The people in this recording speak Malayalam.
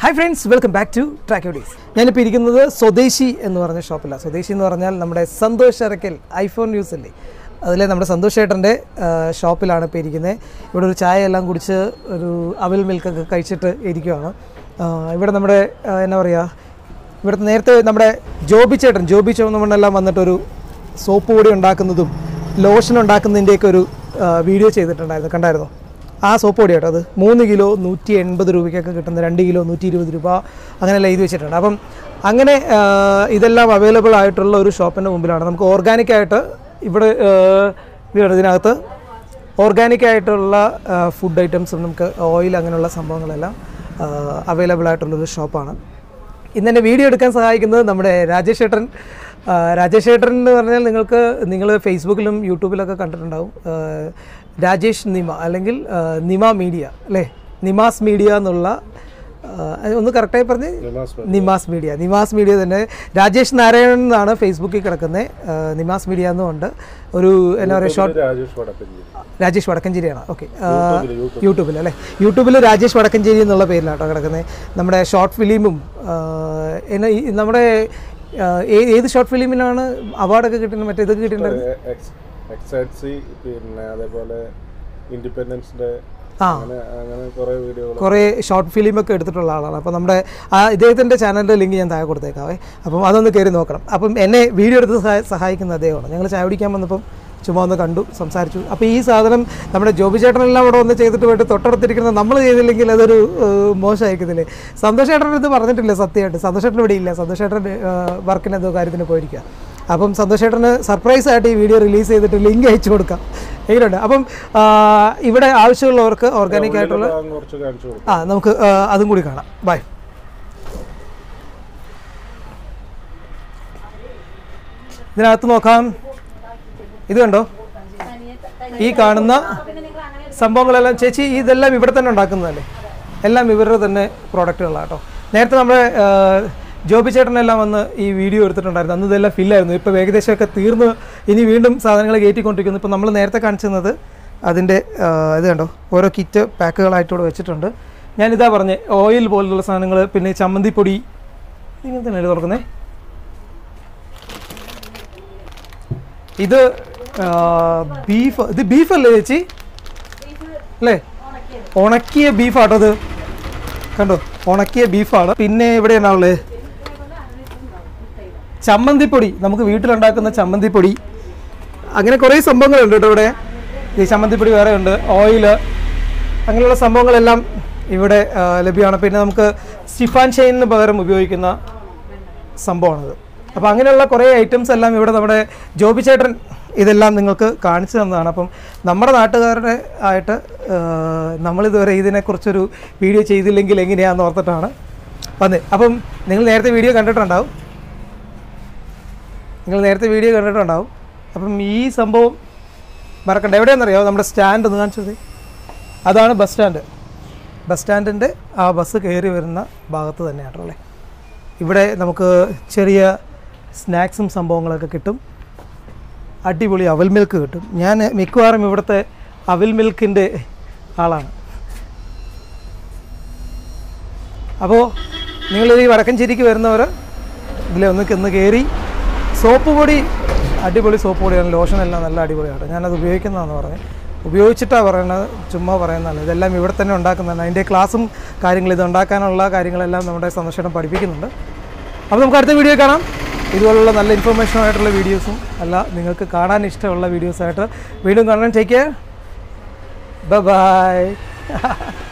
Hi friends, welcome back to Track Your Days. ഞാനിപ്പോൾ ഇരിക്കുന്നത് സ്വദേശി എന്ന് പറഞ്ഞ ഷോപ്പിലാണ്. സ്വദേശി എന്ന് പറഞ്ഞാൽ നമ്മുടെ സന്തോഷ് അരക്കൽ ഐഫോൺ ന്യൂസ് അല്ലേ, അതിലെ നമ്മുടെ സന്തോഷ് ചേട്ടൻ്റെ ഷോപ്പിലാണ് ഇപ്പോൾ ഇരിക്കുന്നത്. ഇവിടെ ഒരു ചായ എല്ലാം കുടിച്ച് ഒരു അവൽ മിൽക്കൊക്കെ കഴിച്ചിട്ട് ഇരിക്കുകയാണ്. ഇവിടെ നമ്മുടെ എന്നാ പറയുക, ഇവിടുത്തെ നേരത്തെ നമ്മുടെ ജോബി ചുവന്നമണ്ണെല്ലാം വന്നിട്ടൊരു സോപ്പ് പൊടി ഉണ്ടാക്കുന്നതും ലോഷൻ ഉണ്ടാക്കുന്നതിൻ്റെയൊക്കെ ഒരു വീഡിയോ ചെയ്തിട്ടുണ്ടായിരുന്നു, കണ്ടായിരുന്നോ? ആ സോപ്പ് പൊടി കേട്ടോ, അത് 3 കിലോ 180 രൂപയ്ക്കൊക്കെ കിട്ടുന്ന 2 കിലോ 120 രൂപ അങ്ങനെയെല്ലാം എഴുതി വെച്ചിട്ടുണ്ട്. അപ്പം അങ്ങനെ ഇതെല്ലാം അവൈലബിൾ ആയിട്ടുള്ള ഒരു ഷോപ്പിൻ്റെ മുമ്പിലാണ്. നമുക്ക് ഓർഗാനിക്കായിട്ട് ഇവിടെ ഇതിനകത്ത് ഓർഗാനിക്കായിട്ടുള്ള ഫുഡ് ഐറ്റംസും നമുക്ക് ഓയിൽ അങ്ങനെയുള്ള സംഭവങ്ങളെല്ലാം അവൈലബിൾ ആയിട്ടുള്ളൊരു ഷോപ്പാണ്. ഇന്നെന്നെ വീഡിയോ എടുക്കാൻ സഹായിക്കുന്നത് നമ്മുടെ രാജേഷ് ചേട്ടൻ എന്ന് പറഞ്ഞാൽ നിങ്ങൾ ഫേസ്ബുക്കിലും യൂട്യൂബിലൊക്കെ കണ്ടിട്ടുണ്ടാവും. രാജേഷ് നിമ അല്ലെങ്കിൽ നിമ മീഡിയ അല്ലേ, നിമാസ് മീഡിയ എന്നുള്ള ഒന്ന് കറക്റ്റായി പറഞ്ഞ് നിമാസ് മീഡിയ തന്നെ. രാജേഷ് നാരായണൻ എന്നാണ് ഫേസ്ബുക്കിൽ കിടക്കുന്നത്. നിമാസ് മീഡിയ എന്നുമുണ്ട്. ഒരു എന്നാ പറയുക, രാജേഷ് വടക്കഞ്ചേരിയാണ്. ഓക്കെ, യൂട്യൂബിൽ അല്ലേ, യൂട്യൂബിൽ രാജേഷ് വടക്കഞ്ചേരി എന്നുള്ള പേരിലാട്ടോ കിടക്കുന്നത്. നമ്മുടെ ഷോർട്ട് ഫിലിമും നമ്മുടെ ഏത് ഷോർട്ട് ഫിലിമിനാണ് അവാർഡൊക്കെ കിട്ടുന്നത്? മറ്റേ ഇതൊക്കെ കിട്ടിയിട്ടുണ്ടായിരുന്നു, പിന്നെ അതേപോലെ ഇൻഡിപെൻഡൻസ് ഡേ, കുറേ ഷോർട്ട് ഫിലിമൊക്കെ എടുത്തിട്ടുള്ള ആളാണ്. അപ്പോൾ നമ്മുടെ ഇദ്ദേഹത്തിൻ്റെ ചാനലിൻ്റെ ലിങ്ക് ഞാൻ താഴെ കൊടുത്തേക്കാവേ, അപ്പം അതൊന്ന് കയറി നോക്കണം. അപ്പം എന്നെ വീഡിയോ എടുത്ത് സഹായിക്കുന്ന അദ്ദേഹമാണ്. ഞങ്ങൾ ചായ കുടിക്കാൻ വന്നപ്പം ചുമ്മാ ഒന്ന് കണ്ടു, സംസാരിച്ചു. അപ്പോൾ ഈ സാധനം നമ്മുടെ ജോബി ചേട്ടനെല്ലാം ഇവിടെ ഒന്ന് ചെയ്തിട്ട് പോയിട്ട് തൊട്ടടുത്തിരിക്കുന്നത് നമ്മൾ ചെയ്തില്ലെങ്കിൽ അതൊരു മോശമായിരിക്കുന്നില്ലേ? സന്തോഷ് ചേട്ടൻ ഇത് പറഞ്ഞിട്ടില്ല സത്യമായിട്ട്. സന്തോഷ് ചേട്ടൻ ഇവിടെ ഇല്ല, സന്തോഷ് ചേട്ടൻ വർക്കിന് എന്തോ കാര്യത്തിന് പോയിരിക്കുക. അപ്പം സന്തോഷ് ചേട്ടന് സർപ്രൈസായിട്ട് ഈ വീഡിയോ റിലീസ് ചെയ്തിട്ട് ലിങ്ക് അയച്ചു കൊടുക്കാം, എങ്ങനെയുണ്ട്? അപ്പം ഇവിടെ ആവശ്യമുള്ളവർക്ക് ഓർഗാനിക് ആയിട്ടുള്ള നമുക്ക് അതും കൂടി കാണാം. ബൈ. ഇതിനകത്ത് നോക്കാം. ഇത് കണ്ടോ, ഈ കാണുന്ന സംഭവങ്ങളെല്ലാം ചേച്ചി ഇതെല്ലാം ഇവിടെ തന്നെ ഉണ്ടാക്കുന്നതല്ലേ? എല്ലാം ഇവരുടെ തന്നെ പ്രോഡക്റ്റുകളാണ് കേട്ടോ. നേരത്തെ നമ്മുടെ ജോബി ചേട്ടനെല്ലാം വന്ന് ഈ വീഡിയോ എടുത്തിട്ടുണ്ടായിരുന്നു. അന്ന് ഇതെല്ലാം ഫില്ലായിരുന്നു. ഇപ്പോൾ ഏകദേശമൊക്കെ തീർന്ന് ഇനി വീണ്ടും സാധനങ്ങൾ കയറ്റിക്കൊണ്ടിരിക്കുന്നു. ഇപ്പോൾ നമ്മൾ നേരത്തെ കാണിച്ചിരുന്നത് അതിൻ്റെ ഇത് കണ്ടോ, ഓരോ കിറ്റ് പാക്കുകളായിട്ടൂടെ വെച്ചിട്ടുണ്ട്. ഞാനിതാ പറഞ്ഞേ, ഓയിൽ പോലുള്ള സാധനങ്ങൾ, പിന്നെ ചമ്മന്തിപ്പൊടി, ഇങ്ങനെ തന്നെയല്ലേ തുറക്കുന്നേ. ഇത് ബീഫല്ലേ ചേച്ചി അല്ലേ? ഉണക്കിയ ബീഫാട്ടോ ഇത്, കണ്ടോ, ഉണക്കിയ ബീഫാണ്. പിന്നെ ഇവിടെ എന്നാളേ ചമ്മന്തിപ്പൊടി, നമുക്ക് വീട്ടിലുണ്ടാക്കുന്ന ചമ്മന്തിപ്പൊടി, അങ്ങനെ കുറേ സംഭവങ്ങളുണ്ട് കേട്ടോ ഇവിടെ. ഈ ചമ്മന്തിപ്പൊടി വേറെ ഉണ്ട്, ഓയില്, അങ്ങനെയുള്ള സംഭവങ്ങളെല്ലാം ഇവിടെ ലഭ്യമാണ്. പിന്നെ നമുക്ക് സ്റ്റിഫാൻ ഷെയിനിന് പകരം ഉപയോഗിക്കുന്ന സംഭവമാണിത്. അപ്പോൾ അങ്ങനെയുള്ള കുറേ ഐറ്റംസ് എല്ലാം ഇവിടെ നമ്മുടെ ജോബി ചേട്ടൻ ഇതെല്ലാം നിങ്ങൾക്ക് കാണിച്ചു തന്നതാണ്. അപ്പം നമ്മുടെ നാട്ടുകാരുടെ ആയിട്ട് നമ്മളിതുവരെ ഇതിനെക്കുറിച്ചൊരു വീഡിയോ ചെയ്തില്ലെങ്കിൽ എങ്ങനെയാണെന്ന് ഓർത്തിട്ടാണ് വന്നത്. അപ്പം നിങ്ങൾ നേരത്തെ വീഡിയോ കണ്ടിട്ടുണ്ടാവും. അപ്പം ഈ സംഭവം മറക്കണ്ട. എവിടെയാണെന്നറിയാമോ? നമ്മുടെ സ്റ്റാൻഡ് ഒന്ന് കാണിച്ചത്, അതാണ് ബസ് സ്റ്റാൻഡിൻ്റെ ആ ബസ് കയറി വരുന്ന ഭാഗത്ത് തന്നെയാണ് അല്ലേ. ഇവിടെ നമുക്ക് ചെറിയ സ്നാക്സും സംഭവങ്ങളൊക്കെ കിട്ടും. അടിപൊളി അവൽ മിൽക്ക് കിട്ടും. ഞാൻ മിക്കവാറും ഇവിടുത്തെ അവൽ മിൽക്കിൻ്റെ ആളാണ്. അപ്പോൾ നിങ്ങൾ ഈ വടക്കഞ്ചേരിക്ക് വരുന്നവർ ഇതിലെ ഒന്ന് കയറി. സോപ്പ് പൊടി അടിപൊളി സോപ്പ് പൊടിയാണ്, ലോഷനെല്ലാം നല്ല അടിപൊളിയാണ്. ഞാനത് ഉപയോഗിക്കുന്നതാണെന്ന് പറഞ്ഞത്, ഉപയോഗിച്ചിട്ടാണ് പറയുന്നത്, ചുമ്മാ പറയുന്നതാണ്. ഇതെല്ലാം ഇവിടെ തന്നെ ഉണ്ടാക്കുന്നതാണ്. അതിൻ്റെ ക്ലാസ്സും കാര്യങ്ങളും ഇത് ഉണ്ടാക്കാനുള്ള കാര്യങ്ങളെല്ലാം നമ്മുടെ സന്തോഷം പഠിപ്പിക്കുന്നുണ്ട്. അപ്പോൾ നമുക്ക് അടുത്ത വീഡിയോ കാണാം. ഇതുപോലുള്ള നല്ല ഇൻഫോർമേഷനായിട്ടുള്ള വീഡിയോസും അല്ല നിങ്ങൾക്ക് കാണാൻ ഇഷ്ടമുള്ള വീഡിയോസായിട്ട് വീണ്ടും കാണാൻ. Take care, by.